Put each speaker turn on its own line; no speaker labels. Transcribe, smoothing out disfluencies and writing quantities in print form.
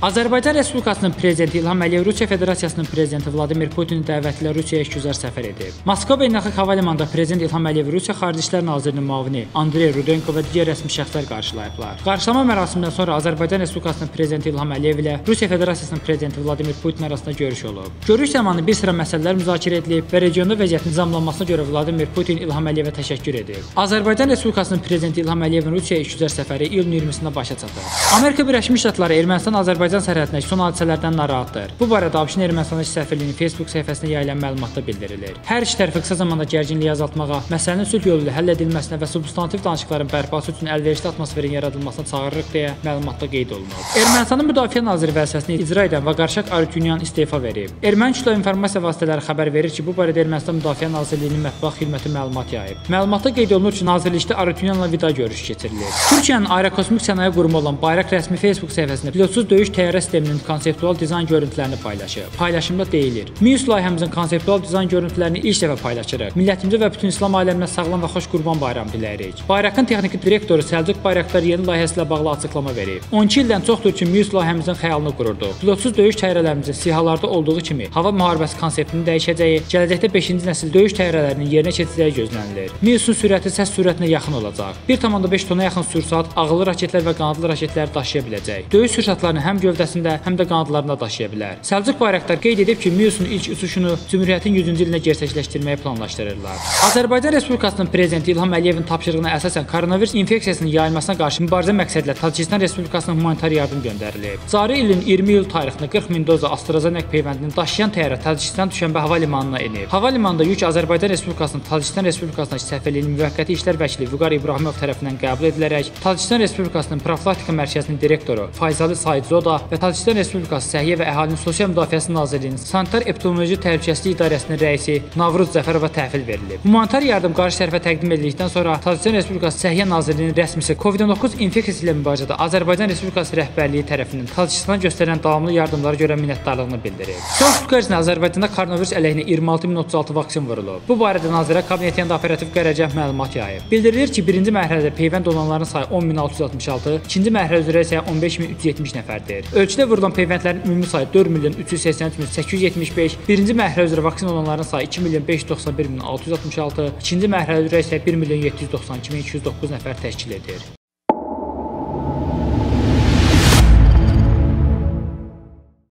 Azərbaycan Respublikasının prezidenti İlham Əliyev Rusiya Federasiyasının prezidenti Vladimir Putinin dəvəti ilə Rusiyaya işgüzar səfər edib. Moskva beynəlxalq hava limanında prezident İlham Əliyev Rusiya Xarici İşlər Nazirinin müavini Andrey Rudenko və digər rəsmi şəxslər qarşılayıblar. Qarşılama mərasimindən sonra Azərbaycan Respublikasının prezidenti İlham Əliyev ilə Rusiya Federasiyasının prezidenti Vladimir Putin arasında görüş olub. Görüş zamanı bir sıra məsələlər müzakirə edilib və regionda vəziyyətin nizamlanmasına görə Vladimir Putin İlham Əliyevə təşəkkür edib. Azərbaycan Respublikasının prezidenti İlham Əliyevin Rusiyaya işgüzar səfəri iyulun 20-sində başa çatır. Amerika Birləşmiş Ştatları Ermənistan-Azərbaycan sərhədindəki son hadisələrdən narahatdır. Bu barədə ABŞ-ın Ermənistandakı səfirliyinin Facebook səhifəsində yayılan məlumatda bildirilir. Hər iki tərəf qısa zamanda gərginliyi azaltmağa, məsələnin sülh yolu ilə həll edilməsinə və substantiv danışıqların bərpası üçün əlverişli atmosferin yaradılmasına çağırırıq deyə məlumatda qeyd olunub. Ermənistanın Müdafiə Naziri vəzifəsini icra edən Vaqarşak Arutyunyan istefa verib. Erməni kütləvi informasiya vasitələri xəbər verir ki, bu barədə Ermənistan Müdafiə Nazirliyinin mətbuat xidməti məlumat yayıb. Məlumatda qeyd olunur ki, nazirlikdə Arutyunyanla vida görüşü keçirilir. Türkiyənin Aerokosmik Sənaye Qurumu olan Bayraq rəsmi Facebook səhifəsində pilotsuz döyüş təyyarə sisteminin konseptual dizayn görüntülərini paylaşıb. Paylaşımda deyilir: "Mius layihəmizin konseptual dizayn görüntülərini ilk dəfə paylaşırıq. Millətimizə və bütün İslam aləminə sağlam və xoş Qurban bayramı diləyirik." Bayraqın texniki direktoru Səlcuq Bayraktar yeni layihəsi ilə bağlı açıqlama verib. 12 ildən çoxdur ki, Mius layihəmizin xəyalını qururduq. Pilotsuz döyüş təyyarələrimizin sihalarda olduğu kimi hava müharibəsi konseptinin dəyişəcəyi, gələcəkdə 5-ci nəsil döyüş təyyarələrinin yerinə keçəcəyi gözlənilir. Miusun sürəti səs sürətinə yaxın olacaq. 1,5 tona yaxın sursat, ağıllı raketlər və qanadlı raketləri daşıya biləcək. Döyüş sursatlarını həm gövdəsində, həm də qanadlarında daşıya bilər. Səlcuq Bayraktar qeyd edib ki, Miusun ilk uçuşunu Cümhuriyyətin 100-cü ilində gerçəkləşdirməyi planlaşdırırlar. Azərbaycan Respublikasının prezidenti İlham Əliyevin tapşırığına əsasən koronavirus infeksiyasının yayılmasına qarşı mübarizə məqsədilə Tacikistan Respublikasına humanitar yardım göndərilib. Cari ilin 20 iyul tarixində 40 min doza AstraZeneca peyvəndini daşıyan təyyarə Tacikistan Düşənbə hava limanına enib. Hava limanında yük Azərbaycan Respublikasının Tacikistan Respublikasındakı səfirliyinin müvəqqəti işlər vəkili Vüqar İbrahimov tərəfindən qəbul edilərək Tacikistan Respublikasının Profilaktika Mərkəzinin direktoru Fayzalı Saidzoda və Tacikistan Respublikası Səhiyyə və Əhalinin Sosial Müdafiəsi Nazirliyinin Sanitar Epidemioloji Təhlükəsizlik İdarəsinin rəisi Navruz Zəfərova təhvil verilib. Humanitar yardım qarşı tərəfə təqdim edildikdən sonra Tacikistan Respublikası Səhiyyə Nazirliyinin rəsmisi COVID-19 infeksiyası ilə mübarizədə Azərbaycan Respublikası rəhbərliyi tərəfindən Tacikistana göstərilən davamlı yardımlara görə minnətdarlığını bildirib. Son sutqa ərzində Azərbaycanda koronavirus əleyhinə 26036 vaksin vurulub. Bu barədə Nazirə Kabinetinin operativ qərargah məlumat yayıb. Bildirilir ki, birinci mərhələdə peyvənd olanların sayı 10666, ikinci mərhələ üzrə isə 15370 nəfərdir. Ölçüdə vurulan peyvəndlərin ümumi sayı 4.383.875, birinci mərhələ üzrə vaksin olanların sayı 2.591.666, ikinci mərhələ üzrə isə 1.792.209 nəfər təşkil edir.